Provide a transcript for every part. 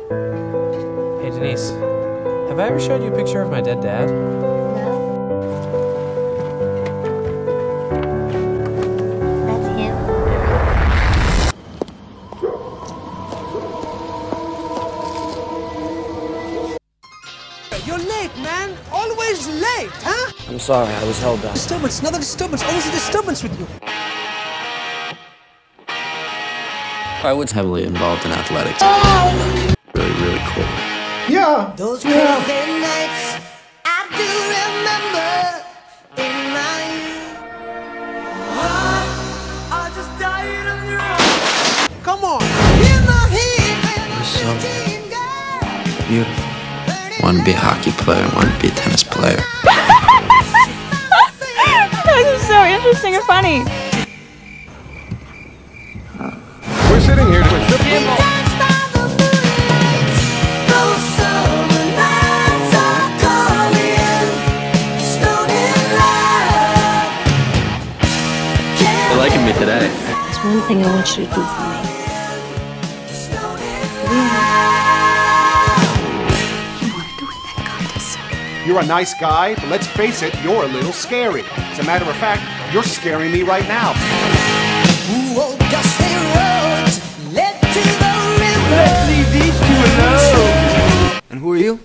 Hey Denise, have I ever showed you a picture of my dead dad? No. That's him? You're late, man. Always late, huh? I'm sorry, I was held up. Disturbance, another disturbance. Always a disturbance with you. I was heavily involved in athletics. Really, really cool. Yeah. Those crazy nights I do remember in my youth. I just died of you. Come on. In my head, So beautiful. Want to be a hockey player, want to be a tennis player. This is so interesting and funny. We're sitting here with You're liking me today. There's one thing I want you to do for me. You want to win that contest. You're a nice guy, but let's face it, you're a little scary. As a matter of fact, you're scaring me right now. Ooh, dusty roads led to the river. Let's leave these two alone. And who are you?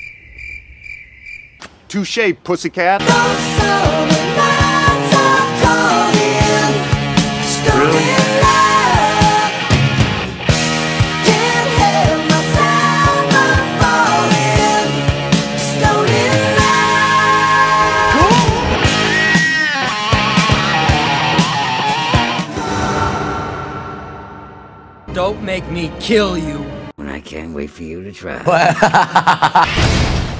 Touche, pussycat. Those summer nights are calling. Stoned in love. Can't help myself from falling. Stoned in love. Don't make me kill you. I can't wait for you to try.